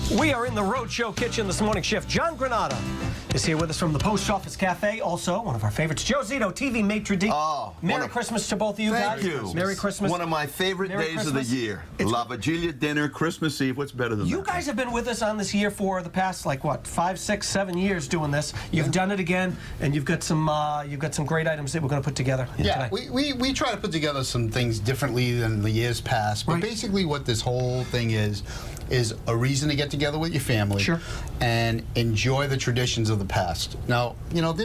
We are in the Rhode Show kitchen this morning. Chef John Granata is here with us from the Post Office Cafe. Also, one of our favorites, Joe Zito, TV Maitre d'. Oh, Merry Christmas to both of you guys. Thank you. Merry Christmas. One of my favorite days of the year. La Vigilia dinner, Christmas Eve. What's better than that? You guys have been with us on this year for the past, like, what, 5, 6, 7 years doing this. You've done it again, and you've got some great items that we're going to put together Yeah, tonight. we try to put together some things differently than the years past. But basically what this whole thing is a reason to get together with your family and enjoy the traditions of the past. Now, you know, there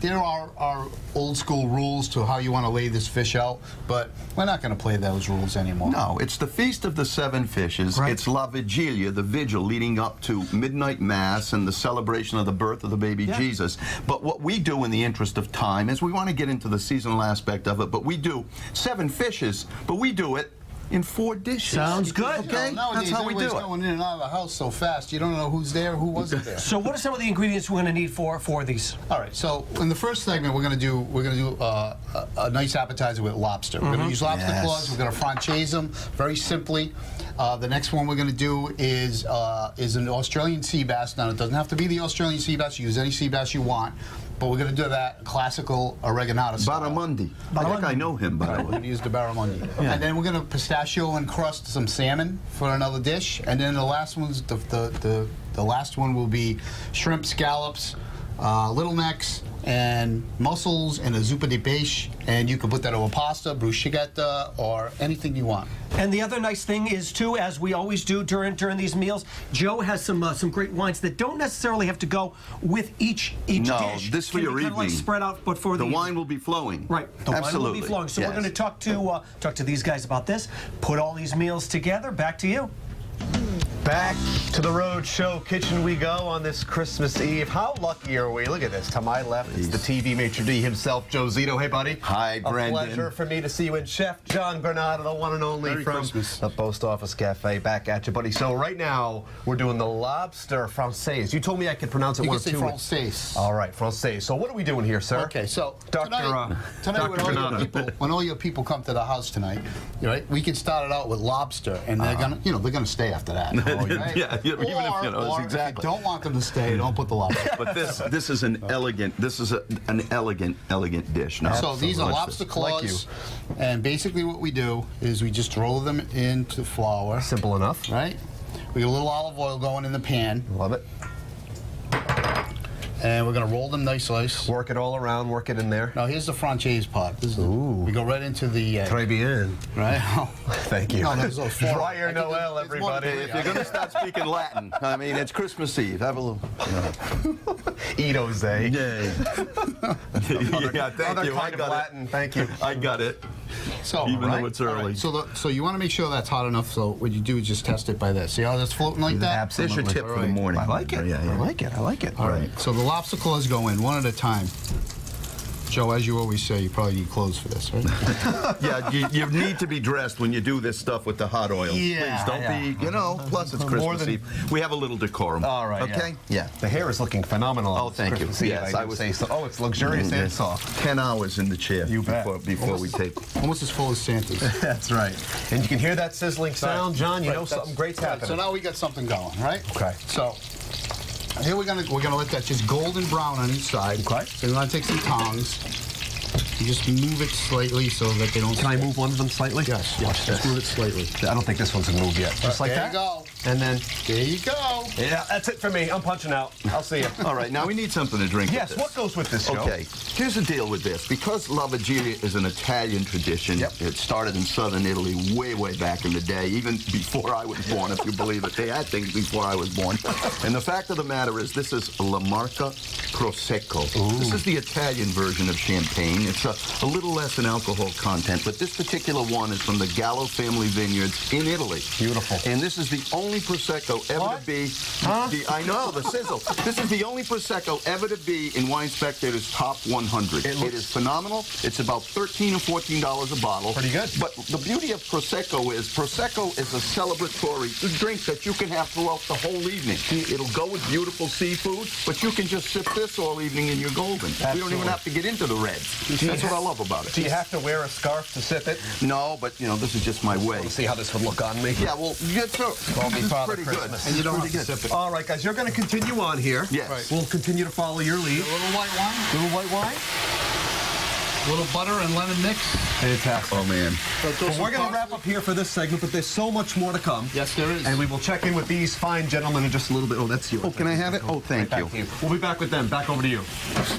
are old school rules to how you want to lay this fish out, but we're not going to play those rules anymore. No, it's the Feast of the Seven Fishes. It's La Vigilia, the vigil leading up to midnight mass and the celebration of the birth of the baby Jesus. But what we do in the interest of time is we want to get into the seasonal aspect of it, but we do 7 fishes, but we do it in 4 dishes. Sounds good. Okay, nowadays, that's how we do it. going in and out of the house so fast, you don't know who's there, who wasn't there. So what are some of the ingredients we're going to need for these? All right, so in the first segment, we're going to do a nice appetizer with lobster. We're going to use lobster claws. We're going to franchise them very simply. The next one we're going to do is an Australian sea bass. Now, it doesn't have to be the Australian sea bass. You use any sea bass you want. But we're going to do that classical Reganata style. Barramundi. I think I know him, by the way. We're going to use the barramundi. And then we're going to pistachio and crust some salmon for another dish. And then the last one's the last one will be shrimp scallops, little necks, and mussels, and a zuppa de peixe. And you can put that over pasta, bruschetta, or anything you want. And the other nice thing is, too, as we always do during these meals, Joe has some great wines that don't necessarily have to go with each dish. No, this for your evening. Kind of like spread out, but for the wine will be flowing. Right, the wine will be flowing. So we're going to talk to these guys about this. Put all these meals together. Back to you. Back to the Rhode Show kitchen we go on this Christmas Eve. How lucky are we? Look at this. To my left, it's the TV maitre d' himself, Joe Zito. Hey, buddy. Hi, Brendan. A pleasure for me to see you. And Chef John Granata, the one and only from the Post Office Cafe. Back at you, buddy. So right now, we're doing the lobster française. You told me I could pronounce it one or two. You can say française. All right, française. So what are we doing here, sir? Okay, so Dr. tonight when all your people come to the house tonight, right, we can start it out with lobster, and they're gonna stay after that. Right? Yeah, even if, or exactly. if you don't want them to stay, don't put the lobster. But this is an elegant dish. Now, so these are lobster claws, and basically what we do is we just roll them into flour. Simple enough, right? We get a little olive oil going in the pan. Love it. And we're going to roll them nice slice. Work it all around, work it in there. Now, here's the franchise part. This is we go right into the... Très bien. Right? Thank you. No, there's a Joyeux Noel, everybody. If you're going to start speaking Latin, I mean, it's Christmas Eve. Have a little... Ito's Day. Yeah, thank you. I got Latin. Thank you. I got it. So, even though it's early. So you want to make sure that's hot enough, so what you do is just test it by this. See how that's floating like that? Absolutely. There's your tip for the morning. I like it. Yeah. I like it. I like it. All right. So the lobster claws go in one at a time. Joe, as you always say, you probably need clothes for this, right? Yeah, you need to be dressed when you do this stuff with the hot oil. Yeah. Please don't be, you know, plus it's Christmas Eve. We have a little decorum. All right. Okay? Yeah. The hair is looking phenomenal. Oh, thank you. Yes, I would say so. Oh, it's luxurious and soft. 10 hours in the chair before we take. Almost as full as Santa's. That's right. And you can hear that sizzling sound, John. You know something great's happening. So now we got something going, right? Okay. So here we're gonna let that just golden brown on each side. Okay. So we're gonna take some tongs. You just move it slightly so that they don't... Can I move one of them slightly? Yes, just move it slightly. I don't think this one's gonna move yet. Just like that? There you go. And then... There you go. Yeah, that's it for me. I'm punching out. I'll see you. All right, now we need something to drink Yes, with this. what goes with this, Joe? Okay, here's the deal with this. Because La Vigilia is an Italian tradition, it started in southern Italy way back in the day, even before I was born, if you believe it. They had things before I was born. And the fact of the matter is, this is La Marca Prosecco. Ooh. This is the Italian version of champagne. It's a little less in alcohol content, but this particular one is from the Gallo family vineyards in Italy. Beautiful. And this is the only Prosecco ever to be... I know, the sizzle. This is the only Prosecco ever to be in Wine Spectator's top 100. It is phenomenal. It's about $13 or $14 a bottle. Pretty good. But the beauty of Prosecco is a celebratory drink that you can have throughout the whole evening. It'll go with beautiful seafood, but you can just sip this all evening and you're golden. Absolutely. We don't even have to get into the reds. That's what I love about it. Do you have to wear a scarf to sip it? No, but, you know, this is just my way. Let's see how this would look on me. Yeah, well, get through. This is Father pretty good. Christmas. And you don't have to sip it. All right, guys, you're going to continue on here. Yes. Right. We'll continue to follow your lead. A little white wine, Little white wine. a little butter and lemon mix. Fantastic. Oh, man. Well, we're going to wrap up here for this segment, but there's so much more to come. Yes, there is. And we will check in with these fine gentlemen in just a little bit. Oh, that's yours. Oh, can I have it? Oh, thank Right you. back to you. We'll be back with them. Back over to you.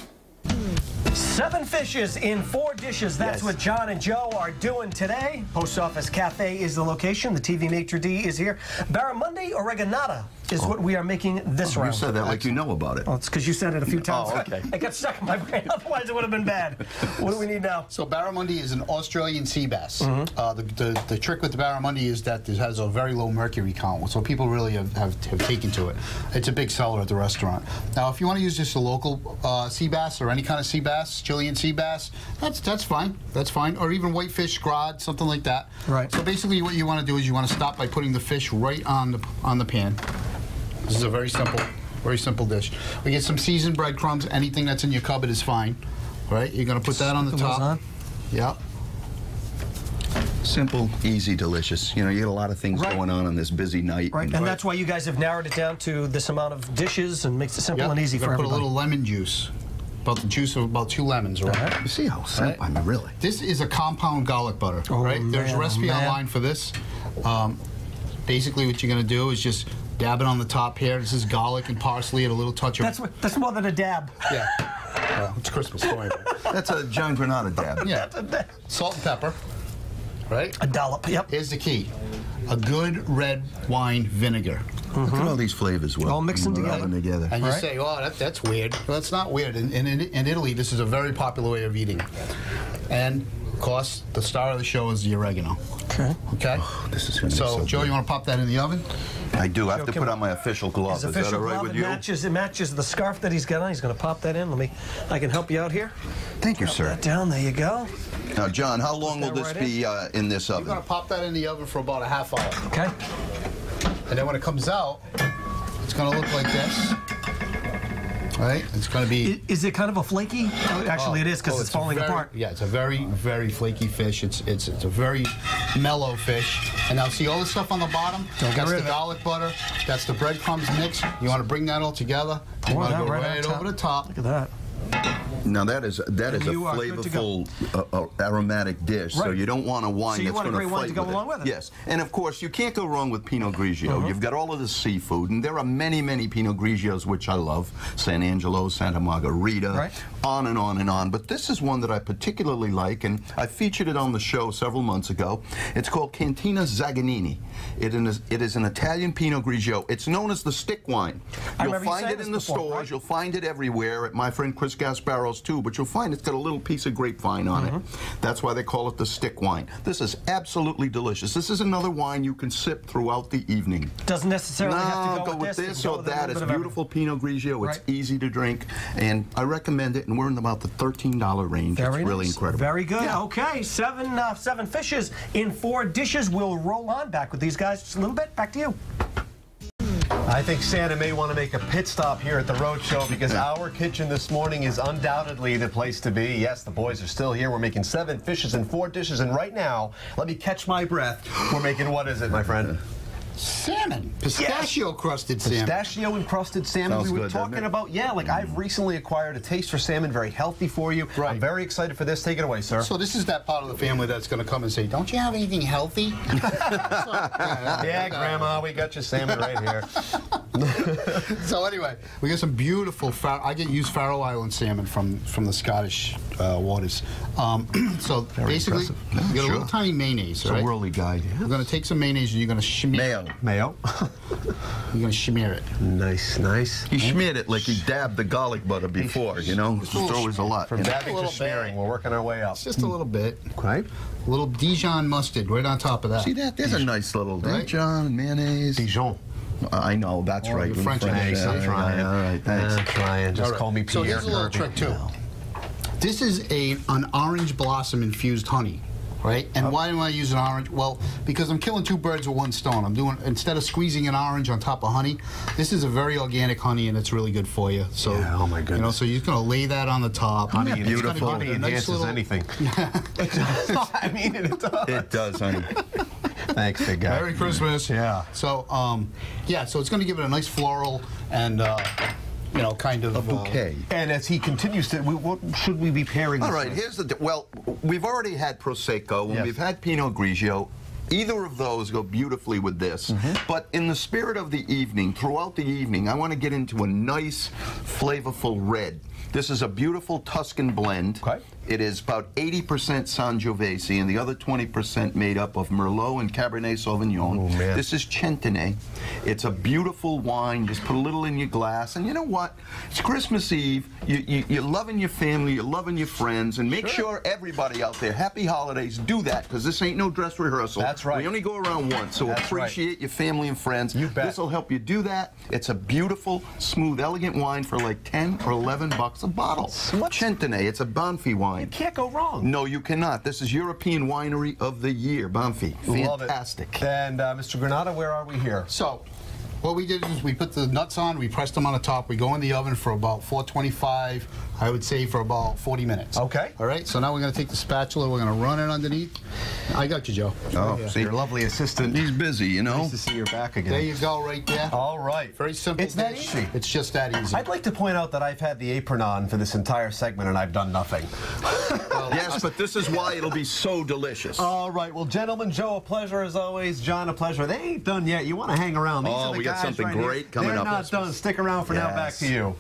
7 fishes in 4 dishes. That's Yes. what John and Joe are doing today. Post Office Cafe is the location. The TV Maitre D is here. Barramundi or Reganata is what we are making this You round. said that like you know about it. Well, it's because you said it a few times. Oh, okay. It got stuck in my brain. Otherwise, it would have been bad. What do we need now? So barramundi is an Australian sea bass. The trick with the barramundi is that it has a very low mercury count, so people really have taken to it. It's a big seller at the restaurant. Now, if you want to use just a local sea bass or any kind of sea bass, Chilean sea bass, that's fine. That's fine. Or even whitefish, scrod, something like that. Right. So basically, what you want to do is you want to stop by putting the fish right on the pan. This is a very simple dish. We get some seasoned breadcrumbs. Anything that's in your cupboard is fine. All right, you're going to put that on the Put those top. on. Yep. Simple, easy, delicious. You know, you get a lot of things Right. going on this busy night. Right, and that's why you guys have narrowed it down to this amount of dishes and makes it simple and easy You're for gonna put everybody. a little lemon juice. About the juice of about 2 lemons, right? You see how simple, I mean, really. This is a compound garlic butter, Oh, right? There's a man, recipe man. online for this. Basically, what you're gonna do is just dab it on the top here. This is garlic and parsley and a little touch of... That's more than a dab. Yeah. It's Christmas. Don't worry about it. That's a John Granata dab. Yeah. Salt and pepper, right? A dollop, yep. Here's the key. A good red wine vinegar. Look at all these flavors. Well, All mixing together. together. And you Right. say, oh, that's weird. Well, that's not weird. In Italy, this is a very popular way of eating. And, of course, the star of the show is the oregano. Okay. Okay? This is going to be So, so Joe, good. you want to pop that in the oven? I do. I have to Joe, put can- on my official glove. His Is that official all right glove, with it you? matches the scarf that he's got on. He's going to pop that in. I can help you out here. Thank you, Put sir. that down. There you go. Now, John, how long will that this right be in this You're oven? going to pop that in the oven for about a half hour. Okay. And then when it comes out, it's going to look like this. Right? It's going to be... Is it kind of a flaky? Oh, actually, it is because it's falling apart. Yeah, it's a very, very flaky fish. It's a very mellow fish. And now see all the stuff on the bottom? Don't get That's rid the of it. garlic butter. That's the breadcrumbs mix. You want to bring that all together. You Pour want to that go right on right top. over the top. Look at that. Now, that is a you are good to go. flavorful, aromatic dish, so Right. you don't want a wine So you that's want a going to great wine fight to go with along with it. Yes, and of course, you can't go wrong with Pinot Grigio. You've got all of the seafood, and there are many, many Pinot Grigios which I love. San Angelo, Santa Margherita, Right. on and on and on. But this is one that I particularly like, and I featured it on the show several months ago. It's called Cantina Zaganini. It is an Italian Pinot Grigio. It's known as the stick wine. I You'll remember you find saying it this in the before, stores. right? You'll find it everywhere at my friend Chris Gasparo's too, but you'll find it's got a little piece of grapevine on it. That's why they call it the stick wine. This is absolutely delicious. This is another wine you can sip throughout the evening. Doesn't necessarily have to go with this. this It can go or with a that. little It's bit of beautiful Pinot Grigio. It's Right. easy to drink, and I recommend it. And we're in about the $13 range. Very it's really nice. incredible. Very good. Yeah. Okay, seven fishes in 4 dishes. We'll roll on back with these guys just a little bit. Back to you. I think Santa may want to make a pit stop here at the Rhode Show because our kitchen this morning is undoubtedly the place to be. Yes, the boys are still here. We're making 7 fishes and 4 dishes, and right now, let me catch my breath. We're making, what is it, my friend? Salmon. Pistachio-crusted salmon. Pistachio-encrusted salmon. Sounds We were good, doesn't talking it? about, I've recently acquired a taste for salmon, very healthy for you. Right. I'm very excited for this. Take it away, sir. So this is that part of the family that's going to come and say, don't you have anything healthy? Yeah, Grandma, we got your salmon right here. So anyway, we got some beautiful, I use Faroe Island salmon from the Scottish waters. So basically, impressive. you got a Sure. little tiny mayonnaise, It's a right? whirly guy. We're going to take some mayonnaise and you're going to smear it. Mayo. Mayo. You're going to smear it. Nice, nice. He smeared it like he dabbed the garlic butter before, you know? It's always a lot. From you know? dabbing to little smearing, bit. we're working our way up. It's just a little bit. Okay. A little Dijon mustard right on top of that. See that? There's a nice little Right? Dijon, mayonnaise. Dijon. I know, that's Oh, right. you're We're French. Thanks, I'm trying. All right, thanks. I'm trying. Just All right. call me So Pierre. here's a little Kirby. trick too. This is an orange blossom infused honey, right? And why do I use an orange? Well, because I'm killing 2 birds with 1 stone. I'm doing, instead of squeezing an orange on top of honey, this is a very organic honey and it's really good for you. So, Yeah, oh my You know, goodness. so you're gonna lay that on the top. Honey, Isn't that it's beautiful? Honey A nice enhances little- anything. It does. I mean, it does. It does, honey. Thanks, big guy. Merry Christmas. Yeah. So, yeah, so it's going to give it a nice floral and, you know, kind of... A bouquet. And as he continues to, what should we be pairing All this right, with? here's the... Well, we've already had Prosecco, and we've had Pinot Grigio. Either of those go beautifully with this. But in the spirit of the evening, throughout the evening, I want to get into a nice, flavorful red. This is a beautiful Tuscan blend. Okay. It is about 80% Sangiovese and the other 20% made up of Merlot and Cabernet Sauvignon. Oh, man. This is Centenay. It's a beautiful wine. Just put a little in your glass. And you know what? It's Christmas Eve. You're loving your family. You're loving your friends. And make sure everybody out there, happy holidays, do that, because this ain't no dress rehearsal. That's right. We only go around once, so That's appreciate your family and friends. You bet. This will help you do that. It's a beautiful, smooth, elegant wine for like 10 or 11 bucks a bottle. Centenay. It's a Banfi wine. You can't go wrong. No, you cannot. This is European Winery of the Year, Banfi. Fantastic. And Mr. Granata, where are we here? So, what we did is we put the nuts on, we pressed them on the top, we go in the oven for about 425, I would say for about 40 minutes. Okay. All right, so now we're going to take the spatula, we're going to run it underneath. I got you, Joe. Oh, see, Your lovely assistant. he's busy, you know. Nice to see your back again. There you go, right there. All right. Very simple. It's that dish. easy. It's just that easy. I'd like to point out that I've had the apron on for this entire segment and I've done nothing. Yes, but this is why it'll be so delicious. All right. Well, gentlemen, Joe, a pleasure as always. John, a pleasure. They ain't done yet. You want to hang around. These are the we got guys something right here. great coming They're up. not done. Stick around for now. Back to you.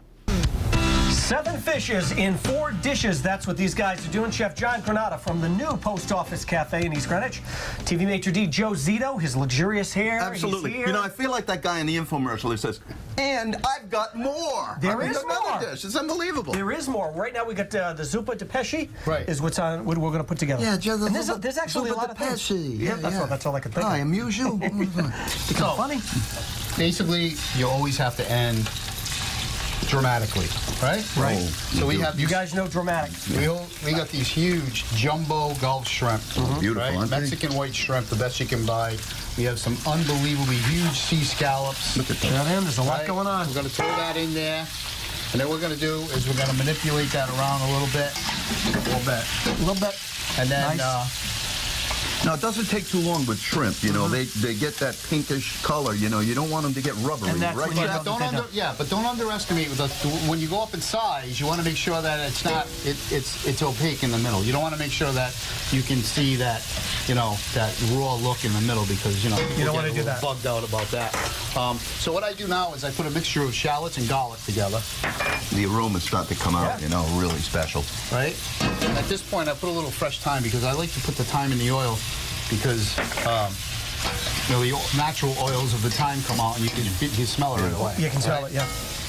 7 fishes in 4 dishes. That's what these guys are doing. Chef John Granata from the new Post Office Cafe in East Greenwich. TV Maitre d' Joe Zito, his luxurious hair. Absolutely. He's here. You know, I feel like that guy in the infomercial who says, and I've got more. There is another more. dish. It's unbelievable. There is more. Right now we got the zuppa de pesce. Right. Is what's on. What we're going to put together. Yeah, just and there's actually a lot of things. Yeah, that's all I can think I of. amuse you. It's funny. Basically, you always have to end dramatically, right? Right. So we have You these, guys know dramatic. we got these huge jumbo Gulf shrimp. Beautiful, Right? aren't they? Mexican white shrimp, the best you can buy. We have some unbelievably huge sea scallops. Look at that. Yeah, man, there's a lot Right? going on. We're going to throw that in there. And then what we're going to do is we're going to manipulate that around a little bit. A little bit. And then, Nice. Now, it doesn't take too long with shrimp. You know, they get that pinkish color. You know, you don't want them to get rubbery. And that's right? when you but don't underestimate when you go up in size. You want to make sure that it's not it's opaque in the middle. You don't want to make sure that you can see that that raw look in the middle because you don't want to do that. Bugged out about that. So what I do now is I put a mixture of shallots and garlic together. The aromas start to come out. You know, really special. Right. And at this point, I put a little fresh thyme because I like to put the thyme in the oil because the natural oils of the thyme come out and you can smell it right away. You can smell it, yeah.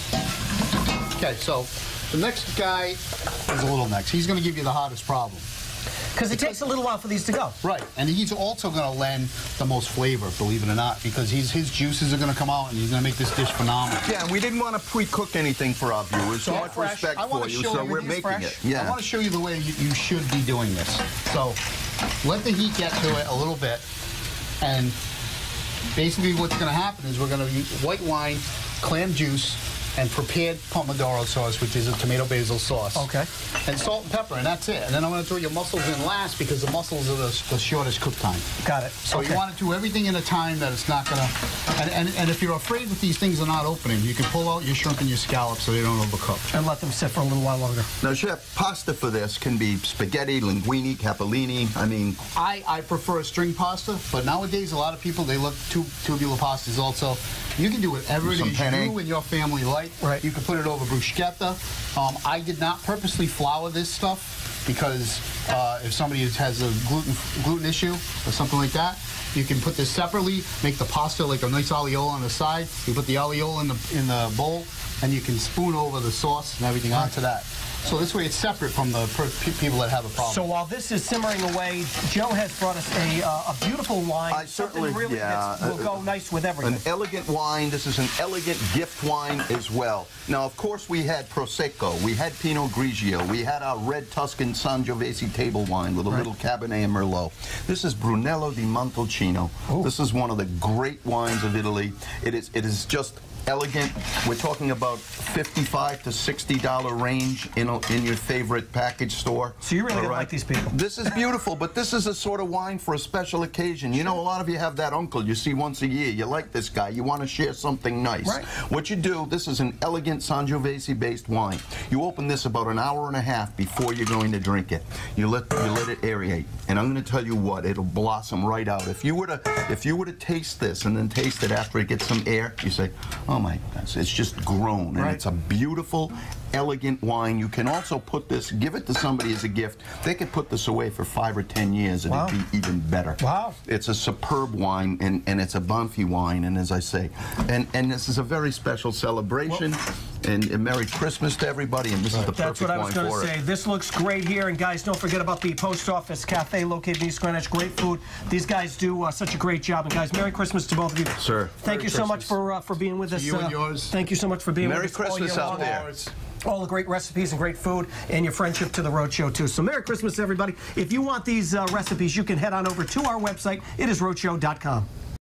Okay, so the next guy is a little next. He's going to give you the hardest problem. Because it takes a little while for these to go. Right, and he's also going to lend the most flavor, believe it or not, because his juices are going to come out and he's going to make this dish phenomenal. Yeah, and we didn't want to pre-cook anything for our viewers. So All much fresh. respect I wanna for you, show so you we're these making fresh. it. Yeah. I want to show you the way you should be doing this. So let the heat get to it a little bit, and basically what's going to happen is we're going to use white wine, clam juice, and prepared pomodoro sauce, which is a tomato basil sauce. Okay. And salt and pepper, and that's it. And then I'm going to throw your mussels in last because the mussels are the shortest cook time. Got it. So Okay. you want to do everything in a time that it's not going to... And if you're afraid that these things are not opening, you can pull out your shrimp and your scallops so they don't overcook. And let them sit for a little while longer. Now, Chef, pasta for this can be spaghetti, linguine, capellini. I mean... I prefer a string pasta, but nowadays a lot of people, they look tubular pastas also. You can do whatever it Some is penne. you and your family like. Right. You can put it over bruschetta. I did not purposely flour this stuff because if somebody has a gluten issue or something like that, you can put this separately, make the pasta like a nice alioli on the side. You put the alioli in the bowl, and you can spoon over the sauce and everything onto that. So this way it's separate from the people that have a problem. So while this is simmering away, Joe has brought us a beautiful wine. I certainly, Something really that will go nice with everything. An elegant wine. This is an elegant gift wine as well. Now, of course, we had Prosecco. We had Pinot Grigio. We had our red Tuscan Sangiovese table wine with a little Cabernet and Merlot. This is Brunello di Montalcino. Ooh. This is one of the great wines of Italy. It is just elegant. We're talking about $55 to $60 range in know, in your favorite package store. So you really like these people. This is beautiful, but this is a sort of wine for a special occasion. You know, a lot of you have that uncle you see once a year. You like this guy. You want to share something nice. Right. What you do, this is an elegant Sangiovese-based wine. You open this about an hour and a half before you're going to drink it. You let it aerate, and I'm going to tell you what, it'll blossom right out. If you were to taste this and then taste it after it gets some air, you say, oh my gosh, it's just grown, and it's a beautiful, elegant wine. You can also put this, give it to somebody as a gift. They could put this away for 5 or 10 years and it'd be even better. Wow. It's a superb wine, and it's a Banfi wine, and as I say, and this is a very special celebration. And Merry Christmas to everybody, and this is the perfect wine for it. That's what I was going to say. This looks great here, and guys, don't forget about the Post Office Cafe located in East Greenwich. Great food. These guys do such a great job, and guys, Merry Christmas to both of you. Sir. Thank you so much for being with us. You and yours. Thank you so much for being with us. Merry Christmas out there. All the great recipes and great food, and your friendship to the Rhode Show, too. So Merry Christmas, everybody. If you want these recipes, you can head on over to our website. It is rhodeshow.com.